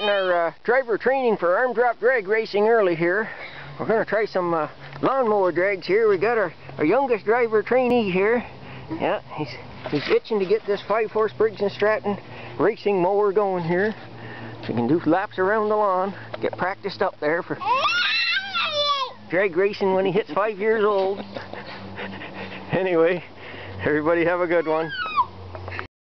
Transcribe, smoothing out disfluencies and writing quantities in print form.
starting our driver training for arm drop drag racing early here. We're going to try some lawnmower drags here. We got our youngest driver trainee here. Yeah, he's itching to get this 5-horse Briggs & Stratton racing mower going here. So he can do laps around the lawn, get practiced up there for drag racing when he hits 5 years old. Anyway, everybody have a good one.